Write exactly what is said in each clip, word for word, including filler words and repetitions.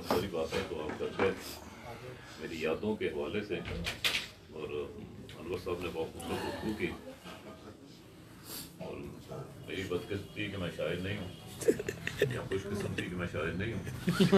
बहुत सारी बातें तो आप करते हैं मेरी यादों के हवाले से, और अनवर साहब ने बहुत खूबसूरत गुफ्तगू की, और मेरी बदकिस्मती कि मैं शायर नहीं हूँ या खुशकिस्मती कि मैं शायर नहीं हूँ।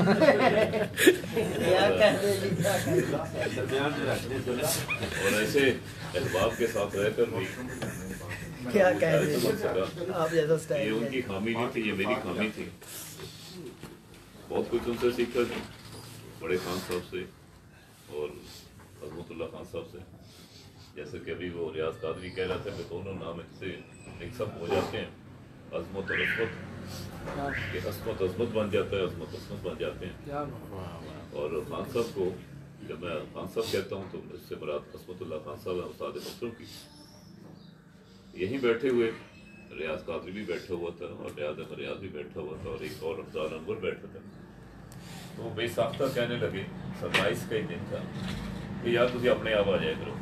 और ऐसे अहबाब के साथ रहकर भी क्या कह रहे हैं आप जैसा स्टाइल, ये उनकी खामी नहीं थी, ये मेरी खामी थी। बहुत कुछ उनसे सीखा था, बड़े खान साहब से और अज़मतुल्लाह खान साहब से। जैसे कि अभी वो रियाज कादरी कह रहा था कि दोनों नाम इससे मिक्सअप हो जाते हैं, अज़मत और अस्मत, कि अस्मत अज़मत बन जाता है, अज़मत अस्मत बन जाते हैं। और खान साहब को जब मैं खान साहब कहता हूँ तो इससे मुराद अस्मतुल्लाह खान साहब है, उस्ताद मसरूम की। यहीं बैठे हुए रियाज कादरी भी बैठा हुआ था और रियाज अहमद रियाज भी बैठा हुआ था और एक और रमजान अनवर बैठा था। तो बेसाख्ता कहने लगे, सत्ताईस का ही दिन था कि यार तुझे अपने आप आ जाए करो,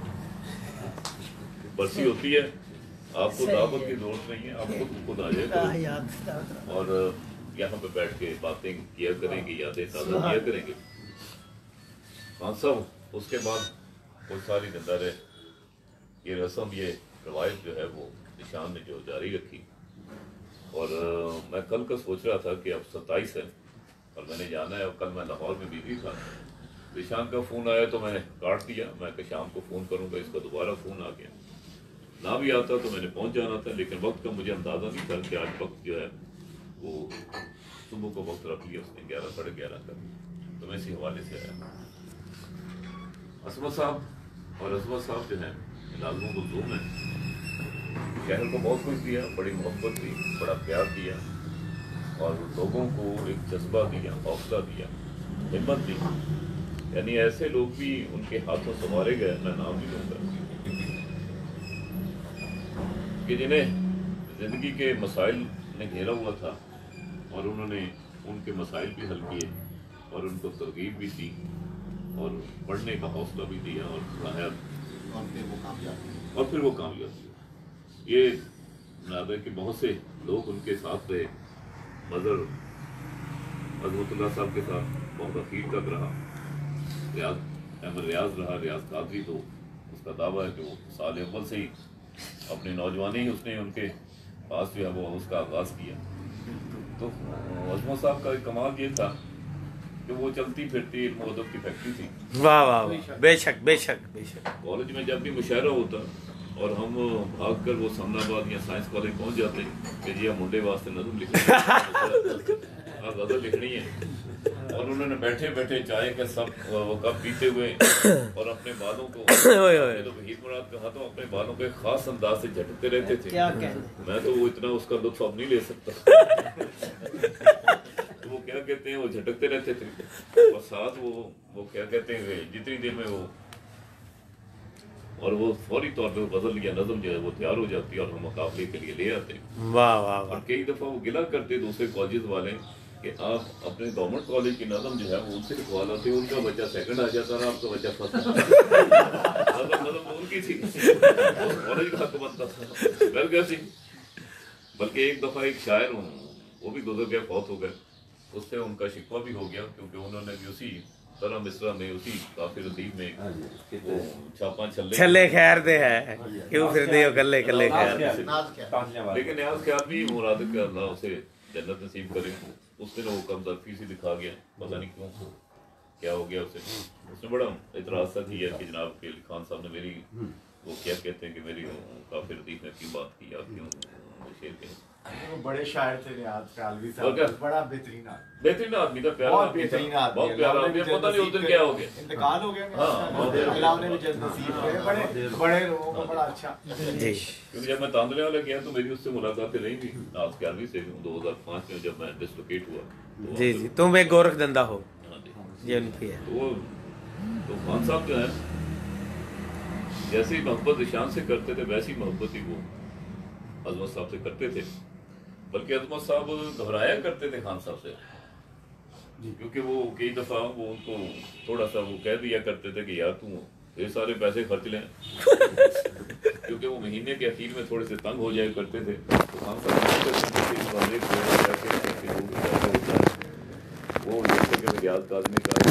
बरसी होती है, आपको दावत की जरूरत नहीं है, आप खुद खुद आ जाए करो और यहाँ पे बैठ के बातें किया करेंगे, यादें ताज़ा किया करेंगे। खान साहब उसके बाद कुछ सारी जिंदा रहे, ये रस्म ये रवायत जो है वो निशान ने जो जारी रखी। और आ, मैं कल का सोच रहा था कि अब सत्ताईस है और मैंने जाना है, और कल मैं लाहौर में बिजी था, निशान का फ़ोन आया तो मैंने काट दिया। मैं कि शाम को फ़ोन करूँगा, इसका दोबारा फ़ोन आ गया। ना भी आता तो मैंने पहुँच जाना था, लेकिन वक्त का मुझे अंदाज़ा नहीं था कि आज वक्त जो है वो सुबह को वक्त रख लिया उसने ग्यारह साढ़े ग्यारह का। तो मैं इसी हवाले से आया। असमत साहब और अजमत साहब जो हैं लाजमों को ज़ूम है, शहर को बहुत कुछ दिया, बड़ी मोहब्बत दी, बड़ा प्यार दिया और लोगों को एक जज्बा दिया, हौसला दिया, हिम्मत दी। यानी ऐसे लोग भी उनके हाथों संवारे गए, मैं नाम नहीं लूँगा, कि जिन्हें ज़िंदगी के मसाइल ने घेरा हुआ था और उन्होंने उनके मसाइल भी हल किए और उनको तरगीब भी दी और पढ़ने का हौसला भी दिया और पढ़ाया और फिर वो कामयाब और फिर वो कामयाब हुए। ये नादर कि बहुत से लोग उनके साथ रहे। मज़र अज़मतुल्लाह साहब के साथ बहुत अखीर तक रहा, रियाज अहमद रियाज रहा, रियाज कादरी तो उसका दावा है कि वो साल अव्वल से ही अपनी नौजवानी ही उसने उनके पास जो है वो उसका आगाज़ किया। तो अज़मत साहब का कमाल ये था कि वो चलती फिरती इल्म व अदब की फैक्ट्री थी। वाह वाह वाह, बेशक बेशक बेशक। कॉलेज में जब भी मुशायरा होता और हम भाग कर वो समनाबाद या साइंस कॉलेज पहुंच जाते कि जी हम मुंडे वास्ते नज़म लिखनी है, गज़ल लिखनी है, और उन्होंने बैठे बैठे चाय के सब वो कप पीते हुए और अपने बालों को तो वहीद मुराद कहा तो अपने बालों के खास अंदाज से झटकते रहते थे। क्या कहने, मैं तो वो इतना उसका लुत्फ अब नहीं ले सकता। तो वो क्या कहते हैं, वो झटकते रहते थे और साथ वो वो क्या कहते हैं जितनी देर में वो और वो फौरी तौर पे गजल या नज़म जो है वो तैयार हो जाती है और हम मुकाबले के लिए ले आते। वाह वाह। और कई दफ़ा वो गिला करते दूसरे कॉलेज वाले कि आप अपने गवर्नमेंट कॉलेज की नज़म जो है वो उनसे लिखवा लाते, उनका बच्चा सेकंड आ जाता है, आपका बच्चा फर्स्ट। नज़म नज़म उनकी थी, कॉलेज का हक बनता था। कर गया थी। बल्कि एक दफ़ा एक शायर हूँ वो भी गुजर गया, फौत हो गए, उससे उनका शिकवा भी हो गया क्योंकि उन्होंने भी उसी तरह मिसरा में उसी काफिर अदीब में वो छापा छल्ले छल्ले खैर दे है क्यों फिर दे कल्ले कल्ले खैर। लेकिन न्याज ख्याल भी मुराद के अल्लाह उसे जन्नत नसीब करे। उस दिन वो कम दर्फी से दिखा गया, पता नहीं क्यों क्या हो गया उसे। उसने बड़ा इतराज सा किया कि जनाब के खान साहब ने मेरी वो क्या कहते हैं कि मेरी काफिर अदीब ने क्यों बात की, आप क्यों शेर के वो बड़े शायर थे रियाज कालवी साहब, बड़ा बेहतरीन आदमी, बेहतरीन आदमी था, प्यारा बहुत बेहतरीन आदमी, बहुत प्यारा आदमी। पता नहीं उस दिन क्या हो गया, इंतकाल हो गया। हाँ, अल्लाह ने भी जल्द नसीब करे, बड़े बड़े लोगों को बड़ा अच्छा। जी, क्योंकि जब मैं तांदले वाला गया तो मेरी उससे मुलाकातें रही थी नाज ग्यारहवीं से दो हजार पाँच में जब मैं डिसलोकेट हुआ। जी जी, तुम एक गोरख धंधा हो, ये उनकी है। तो वो तो खान साहब जो है जैसे ही मोहब्बत ईशान से करते थे वैसी मोहब्बत ही वो अजमत साहब से करते थे। बल्कि अजमत साहब घबराया करते थे खान साहब से, क्योंकि वो कई दफ़ा वो उनको थोड़ा सा वो कह दिया करते थे कि यार तू ये सारे पैसे खर्च लें, क्योंकि वो महीने के आखिर में थोड़े से तंग हो जाया करते थे। तो खान साहब वो जगह में याद काजमी का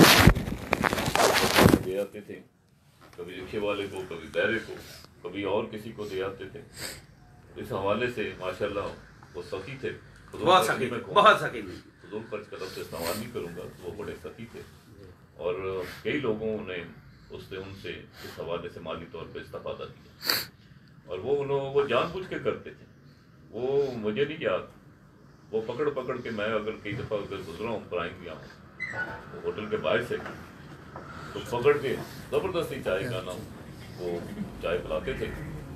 दे आते थे, कभी रिक्शे वाले को, कभी बैरे को, कभी और किसी को दे आते थे। इस हवाले से माशाल्लाह वो सखी थे, बहुत सखी, बहुत सखी। फजूल खर्च का लफ्ज़ इस्तेमाल नहीं करूँगा, वो बड़े सखी थे और कई लोगों ने उससे उनसे इस हवाले से माली तौर पर इस्तेफादा किया और वो उन्होंने वो जानबूझ के करते थे। वो मुझे नहीं याद, वो पकड़ पकड़ के मैं अगर कई दफ़ा अगर गुजरा हूँ प्राइम गया हूँ होटल के बाहर से, तो पकड़ के ज़बरदस्ती चाय का नाम वो चाय पिलाते थे।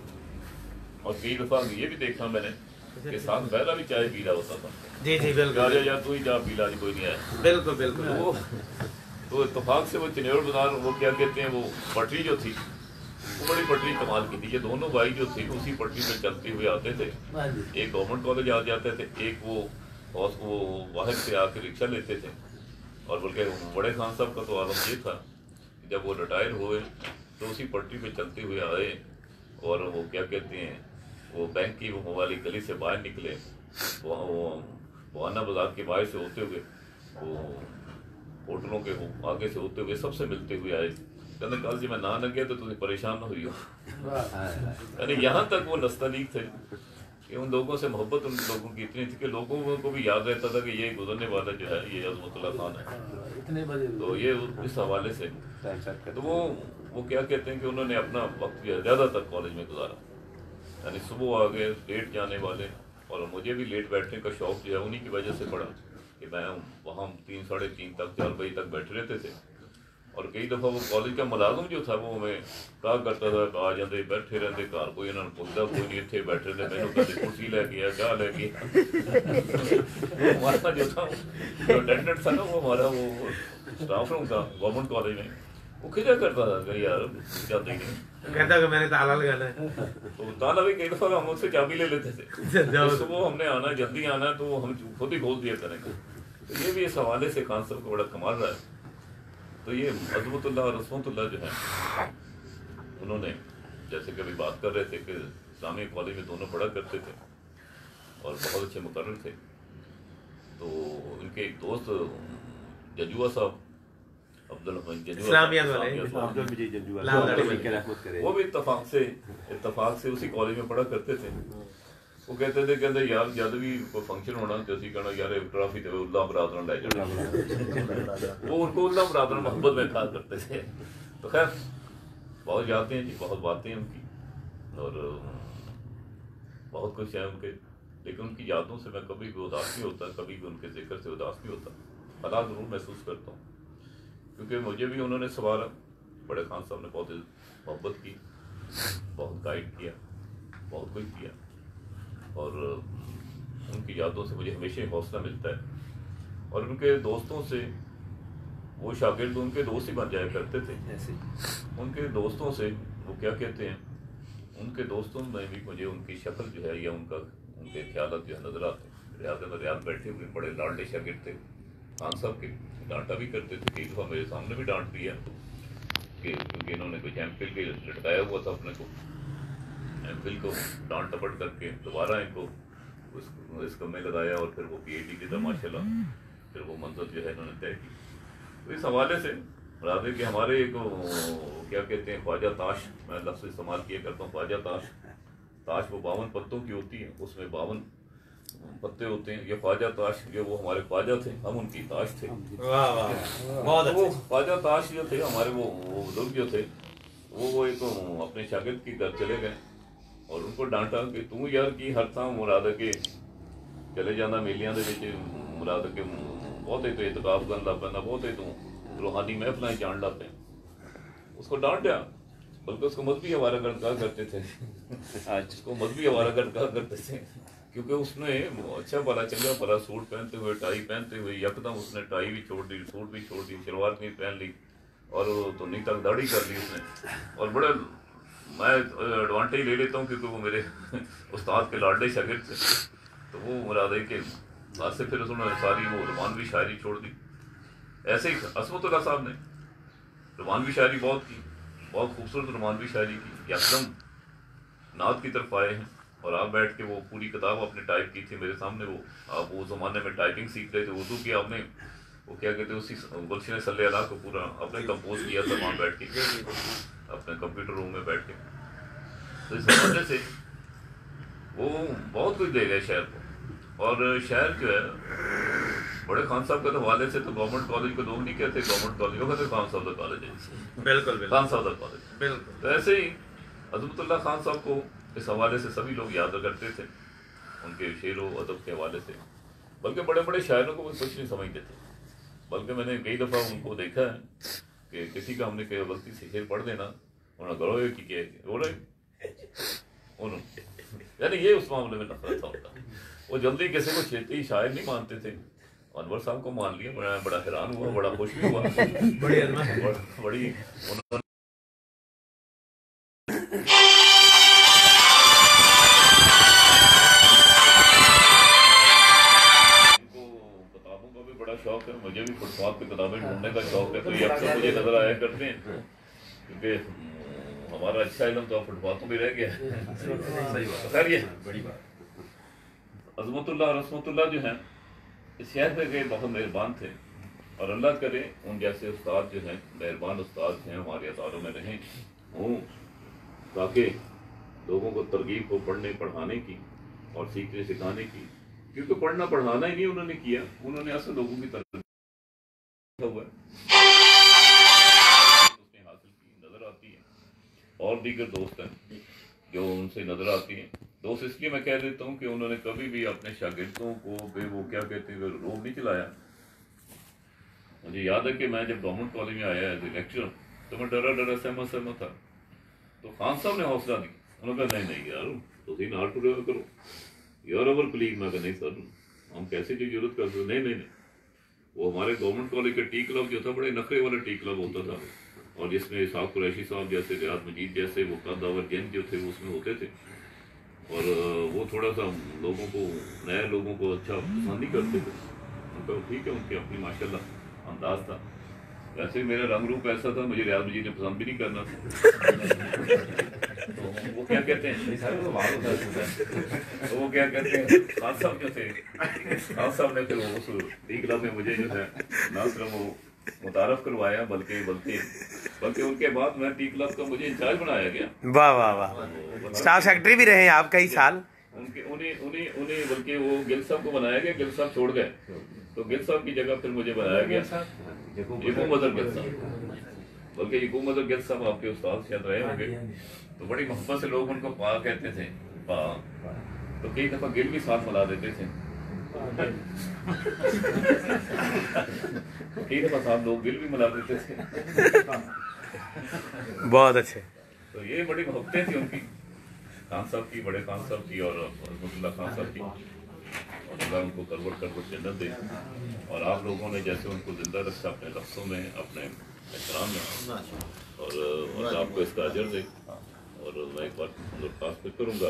और कई दफ़ा ये भी देखा मैंने कि साथ पहला भी चाय पी रहा होता था। जी जी बिल्कुल, यार तू ही जा पीला, कोई नहीं आया। बिल्कुल बिल्कुल। वो तो इत्तेफाक से वो चिन्योर बाजार, वो क्या कहते हैं, वो पटरी जो थी वो बड़ी पटरी कमाल की थी। ये दोनों भाई जो थे उसी पटरी पे चलते हुए आते थे। एक गवर्नमेंट कॉलेज आ जाते थे, एक वो और वो बाहर से आके रिक्शा लेते थे। और बल्कि बड़े खान साहब का तो आलम ये था कि जब वो रिटायर हुए तो उसी पटरी पे चलते हुए आए और वो क्या कहते हैं, वो बैंक की वो वाली गली से बाहर निकले, वहाँ वो बहाना बाजार के बाहर से होते हुए वो होटलों के वो आगे से होते हुए सबसे मिलते हुए आए। कहते काल जी मैं ना न गया तो तुम्हें परेशान न हुई हो। यानी यहाँ तक वो नस्तलीक थे कि उन लोगों से मोहब्बत उन लोगों की इतनी थी कि लोगों को भी याद रहता था कि ये गुजरने वाला जो है ये अज़मतुल्लाह खान है। तो ये इस हवाले से तो वो वो क्या कहते हैं कि उन्होंने अपना वक्त ज़्यादातर कॉलेज में गुजारा। यानी सुबह आ गए लेट जाने वाले, और मुझे भी लेट बैठने का शौक जो है उन्हीं की वजह से पड़ा कि मैं वहाँ तीन साढ़े तीन तक चार बजे तक बैठे रहते थे। और कई दफ़ा वो कॉलेज का मुलाजिम जो था वो हमें कहा करता था आ जाते बैठे रहते घर, कोई इन्होंने पुछता कोई नहीं, इतने बैठे रहते, मैंने कभी कुर्सी लेके आया क्या लेके हमारा जो था जो अटेंडेंट था ना वो हमारा वो स्टाफ रूम था गवर्नमेंट कॉलेज में, वो खिजा करता था कि यार जाते ही नहीं, कहता कि मैंने ताला लगाना है। तो ताला भी कई दफ़ा हम उससे चाबी ले लेते थे। तो सुबह हमने आना है, जल्दी आना है, तो हम खुद ही खोल दिया करेंगे। तो ये भी इस हवाले से खान साहब को बड़ा कमाल रहा है। तो ये अज़मतुल्लाह और रस्मतुल्लाह जो है उन्होंने जैसे कभी बात कर रहे थे कि इस्लामी कॉलेज में दोनों पढ़ा करते थे और बहुत अच्छे मुकर्रर थे। तो उनके एक दोस्त जजुआ साहब अब्दुल वो भी इत्तफाक से इत्तफाक से उसी कॉलेज में पढ़ा करते थे। वो कहते थे कहते यार जब भी कोई फंक्शन होना तो असी कहना यार ट्रॉफी तो उल्ला बरादर ले जाना। वो उनको उल्ला बरादर मोहब्बत में कहा करते थे। तो खैर बहुत यादें हैं जी, बहुत बातें हैं उनकी और बहुत कुछ है उनके, लेकिन उनकी यादों से मैं कभी भी उदास नहीं होता, कभी भी उनके जिक्र से उदास नहीं होता। हालात ज़रूर महसूस करता हूँ क्योंकि मुझे भी उन्होंने सवारा, बड़े खान साहब ने बहुत मोहब्बत की, बहुत गाइड किया, बहुत कुछ किया और उनकी यादों से मुझे हमेशा ही हौसला मिलता है। और उनके दोस्तों से वो शागिर्द उनके दोस्त ही बन जाया करते थे। उनके दोस्तों से वो क्या कहते हैं, उनके दोस्तों में भी मुझे उनकी शक्ल जो है या उनका उनके ख्यालात जो है नजर आते हैं। रियाद में रियाद बैठे हुए बड़े लाडले शागिर्द थे खान साहब के, डांटा भी करते थे, कई दफ़ा मेरे सामने भी डांट दिया कि क्योंकि इन्होंने कुछ एम फिल के लटकाया हुआ था अपने को, एम फिल को डांट टपट करके दोबारा इनको उस इस कम में लगाया और फिर वो पी एच डी की था माशाल्लाह, फिर वो मंजिल जो है इन्होंने तय की। तो इस हवाले से राधे कि हमारे एक क्या कहते हैं ख्वाजा ताश, मैं लफ्ज़ इस्तेमाल किया करता हूँ ख्वाजा ताश। ताश वो बावन पत्तों की होती है, उसमें बावन पत्ते होते हैं। ये ख्वाजा ताश जो वो हमारे ख्वाजा थे, हम उनकी ताश थे। वाह वाह बहुत वो ख्वाजा ताश जो थे हमारे वो बुजुर्ग जो थे वो वो एक अपने शागिर्द के घर चले गए और उनको डांटा कि तू यार की हर था मुराद के चले जाना मेलियां दे विच मुराद के बहुत ही तो इतकाब करन लग पैंदा, बहुत ही तू रूहानी महफिलें जान लग पे। उसको डांटा, बल्कि उसको मजहबी आवारागर्द कहा करते थे उसको मजहबी आवारागर्द कहा करते थे क्योंकि उसने अच्छा भला चंगा भला सूट पहनते हुए टाई पहनते हुए यकदम उसने टाई भी छोड़ दी, सूट भी छोड़ दी, शलवार भी पहन ली और तो नहीं तक दाढ़ी कर ली उसने। और बड़े मैं एडवांटेज ले लेता हूँ क्योंकि वो मेरे उस्ताद के लाडले शागिर्द थे। तो वो मुराद के बाद से फिर उन्होंने सारी वो रुमानवी शायरी छोड़ दी। ऐसे ही असमतुल्लाह साहब ने रुमानवी शायरी बहुत की, बहुत खूबसूरत रुमानवी शायरी की, एकदम नात की तरफ आए हैं। और आप बैठ के वो पूरी किताब आपने टाइप की थी मेरे सामने, वो आप वो ज़माने में टाइपिंग सीख रहे थे उर्दू की, आपने वो क्या कहते हैं उसी गुलशन सल्ले अला को पूरा अपने कंपोज किया था वहाँ बैठ के अपने कंप्यूटर रूम में बैठ के। तो इस वजह से वो बहुत कुछ दे गए शहर को। और शहर जो है बड़े खान साहब के हवाले से तो गवर्नमेंट कॉलेज को लोग नहीं कहते गवर्नमेंट कॉलेज को कहते खान साहब कॉलेज है। बिल्कुल खान साहब कॉलेज बिल्कुल। तो ऐसे ही अज़मतुल्लाह खान साहब को इस हवाले से सभी लोग याद करते थे, उनके शेर व अदब के हवाले से। बल्कि बड़े बड़े शायरों को वो कुछ नहीं समझते थे। बल्कि मैंने कई दफ़ा उनको देखा है कि किसी का हमने कई गलती से शेर पढ़ देना उन्होंने गड़ो कि क्या हो रहे उन्होंने, यानी ये उस मामले में नफरत था उनका। वो जल्दी किसी को छेती शायर नहीं मानते थे। अनवर साहब को मान लिया, बड़ा बड़ा हैरान हुआ, बड़ा खुश भी हुआ, बड़ी अजमत बड़ी उन्होंने शौक है, मुझे भी फुटपाथ पे किताबें ढूंढने का शौक है। तो ये अक्सर मुझे नजर आया करते हैं क्योंकि हमारा अच्छा इल्म तो फुटपाथों में रह गया। खैर ये बड़ी बात। अज़मतुल्लाह रस्मतुल्लाह जो हैं इस शहर पे गए बहुत मेहरबान थे और अल्लाह करे उन जैसे उस्ताद जो हैं मेहरबान उस्ताद हैं हमारे अदारों में रहें हों ताकि लोगों को तरगीब हो पढ़ने पढ़ाने की और सीखने सिखाने की। क्योंकि पढ़ना पढ़ाना ही नहीं उन्होंने किया, उन्होंने असल लोगों की तरफ हुआ उसने हासिल की नजर आती है। और दीगर दोस्त हैं जो उनसे नजर आती हैं। दोस्त इसलिए मैं कह देता हूँ कि उन्होंने कभी भी अपने शागिर्दों को बे वो क्या कहते हैं रोब नहीं चलाया। मुझे याद है कि मैं जब गवर्नमेंट कॉलेज में आया एज ए लेक्चरर तो मैं डरा डरा सहमत सहमत था। तो खान साहब ने हौसला दी, उन्होंने कहा नहीं नहीं यार तुम नाल टुरे करो यार ओवर कलीग। मैं नहीं सर हम कैसे की जरूरत कर सकते। नहीं नहीं नहीं वो हमारे गवर्नमेंट कॉलेज का टी क्लब जो था बड़े नखरे वाला टी क्लब होता था और जिसमें इसाक कुरैशी साहब जैसे रियाज मजीद जैसे वो कदावर जैन जो थे वो उसमें होते थे। और वो थोड़ा सा लोगों को नए लोगों को अच्छा पसंद नहीं करते थे। उनका ठीक है उनके अपनी माशाल्लाह अंदाज था। वैसे मेरा रंग रूप ऐसा था मुझे रियाज मजीद ने पसंद भी नहीं करना था। तो वो क्या कहते हैं तो वो क्या कहते हैं खान साहब जो थे खान साहब ने फिर वो उस टी क्लब में मुझे जो है ना सिर्फ वो मुतारफ करवाया बल्कि बल्कि बल्कि उनके बाद मैं टी क्लब का मुझे इंचार्ज बनाया गया। वाह वाह वाह। स्टाफ सेक्रेटरी भी रहे आप कई साल। उनके उन्हीं उन्हीं उन्हीं बल्कि वो गिल साहब को बनाया गया, गिल साहब छोड़ गए तो गिल साहब की जगह फिर मुझे बनाया गया यकूब अजहर गिल साहब। बल्कि यकूब अजहर गिल साहब आपके उस्ताद शायद रहे होंगे तो बड़ी मोहब्बत से लोग उनको पा कहते थे पा। तो कई दफा गिल भी साथ मिला देते थे कई दफा साथ लोग गिल भी मिला देते थे। बहुत अच्छे। तो ये बड़ी मोहब्बतें थी उनकी खान साहब की, बड़े खान साहब की और अज़मतुल्लाह खान साहब की। और अल्लाह उनको करवट करवट जन्नत दे। और आप लोगों ने जैसे उनको जिंदा रखा अपने लफ्ज़ों में अपने एहतराम में और, और आपको इसका अजर दे। और मैं एक बार दरख्वास्त फिर करूँगा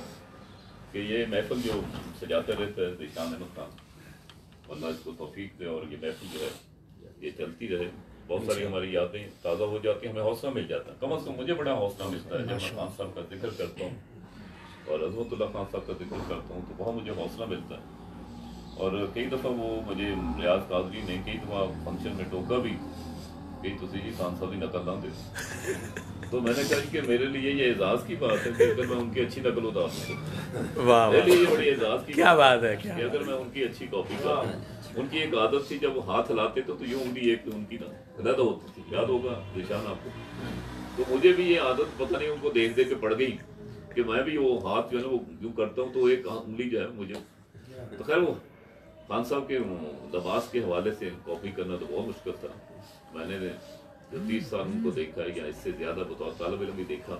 कि ये महफिल जो सजाते रहते हैं दिशान अहमद खान अल्लाह इसको तौफीक दे और ये महफिल जो है ये चलती रहे। बहुत सारी हमारी यादें ताज़ा हो जाती हैं, हमें हौसला मिल जाता है। कम अज़ कम मुझे बड़ा हौसला मिलता है जब मैं खान साहब का जिक्र करता हूँ और अज़मतुल्लाह खान साहब का जिक्र करता हूँ तो बहुत मुझे हौसला मिलता है। और कई दफ़ा वो मुझे रियाज कादरी ने कई दफ़ा फंक्शन में टोका भी कि तुझे जी खान साहब की नकल ना दे। तो मैंने कहा कि मेरे लिए ये एजाज़ की बात है कि अगर मैं उनकी अच्छी नकल उतार दूँ। वाह मेरे लिए ये बड़ी एजाज़ की क्या बात है क्या कि अगर मैं उनकी अच्छी कॉपी कर। उनकी एक आदत थी जब वो हाथ हिलाते थे तो यूँ उंगली एक उनकी ना अलग होती थी, याद होगा निशान आपको। तो मुझे भी ये आदत पता नहीं उनको देख देख के पड़ गई कि मैं भी वो हाथ जो है ना वो यूँ करता हूँ तो एक उंगली जो है मुझे। तो खैर वो खान साहब के लिबास के हवाले से कॉपी करना तो बहुत मुश्किल था। मैंने जो तीस साल उनको देखा है या इससे ज़्यादा बतौर तालिब इल्म भी देखा।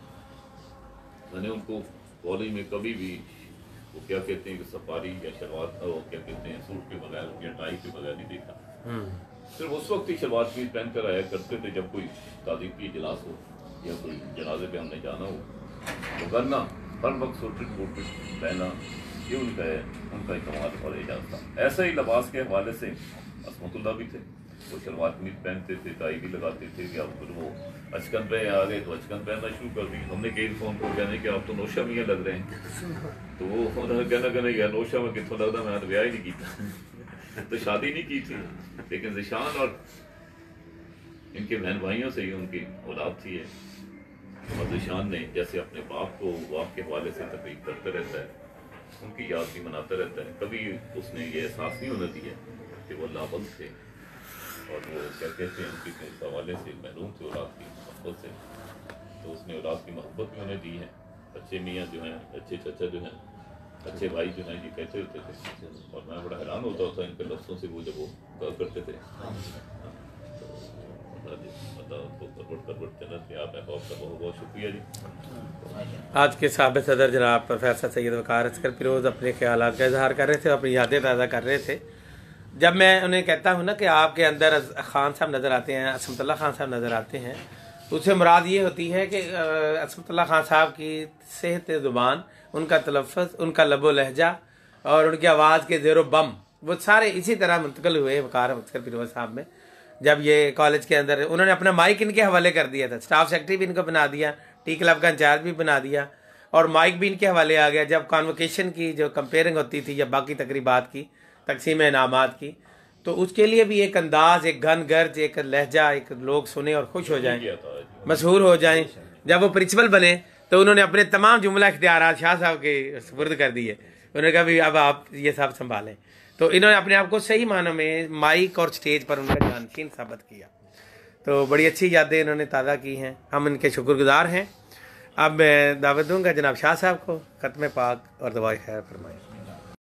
मैंने उनको कॉलेज में कभी भी वो क्या कहते हैं कि सफारी या शलवार वो क्या कहते हैं सूट के बगैर या टाई के बगैर नहीं देखा। सिर्फ उस वक्त ही शलवार कमीज पहन कर आया करते थे जब कोई ताज़ीब की इजलास हो या कोई जनाजे पे हमने जाना हो तो करना हर वक्त सूटेड बूटेड पहना ये उनका है उनका कमाल और एजाज था। ऐसे ही लिबास के हवाले से असमतुल्लाह भी थे, वो शलवार कमीज पहनते थे, टाई भी लगाते थे कि अब फिर वो अचकन पे आ गए तो अचकन पहनना शुरू कर दी। हमने कई फोन को कहने कि आप तो नौशा मियाँ लग रहे हैं तो वो कहना कहना गया नौशा में कितों लगता मैं ब्याह ही नहीं किया। तो शादी नहीं की थी, लेकिन ज़िशान और इनके बहन भाइयों से ही उनकी औलाद थी है। और ज़िशान ने जैसे अपने बाप को बाप के हवाले से तकरीब करते रहता है, उनकी याद भी मनाता रहता है। कभी उसने ये एहसास नहीं होने दिया कि वो लाबल थे और वो क्या कहते हैं उनकी इस हवाले से महरूम थे औलाद की मोहब्बत से। तो उसने औलाद की मोहब्बत भी उन्हें दी है। अच्छे मियाँ जो हैं, अच्छे चचा जो हैं, अच्छे भाई जो हैं, ये कहते होते थे और मैं बड़ा हैरान होता होता इनके लफ्ज़ों से वो जब वो कहा करते थे। बहुत बहुत शुक्रिया जी। आज के साबिक़ सदर जनाब प्रोफेसर सैयद वक़ार असगर फिरोज़ अपने ख्यालात का इजहार कर रहे थे, अपनी यादें ताज़ा कर रहे थे। जब मैं उन्हें कहता हूँ ना कि आपके अंदर खान साहब नज़र आते हैं, असमतुल्लाह खान साहब नज़र आते हैं, तो उससे मुराद ये होती है कि असमतुल्लाह खान साहब की सेहत ज़ुबान, उनका तलफ़्फ़ुज़, उनका लबो लहजा और उनकी आवाज़ के ज़ेरो बम, वो सारे इसी तरह मुंतकिल हुए वक़ार असगर फिरोज़ साहब में। जब ये कॉलेज के अंदर उन्होंने अपना माइक इनके हवाले कर दिया था, स्टाफ सेक्रेटरी भी इनको बना दिया, टी क्लब का इंचार्ज भी बना दिया और माइक भी इनके हवाले आ गया। जब कॉन्वोकेशन की जो कंपेयरिंग होती थी या बाकी तकरीबात की, तकसीम इनामात की, तो उसके लिए भी एक अंदाज, एक घन गर्ज, एक लहजा, एक लोग सुने और खुश हो जाएं, मशहूर हो जाएं। जब वो प्रिंसिपल बने तो उन्होंने अपने तमाम जुमला इख्तियारात शाह साहब के सुपुर्द कर दिए। उन्होंने कहा भी अब आप ये सब संभालें। तो इन्होंने अपने आप को सही मानों में माइक और स्टेज पर उनका जानशीन साबित किया। तो बड़ी अच्छी यादें इन्होंने ताज़ा की हैं, हम इनके शुक्रगुजार हैं। अब मैं दावत दूंगा जनाब शाह साहब को, ख़त्म पाक और दुआ खैर फरमाएं।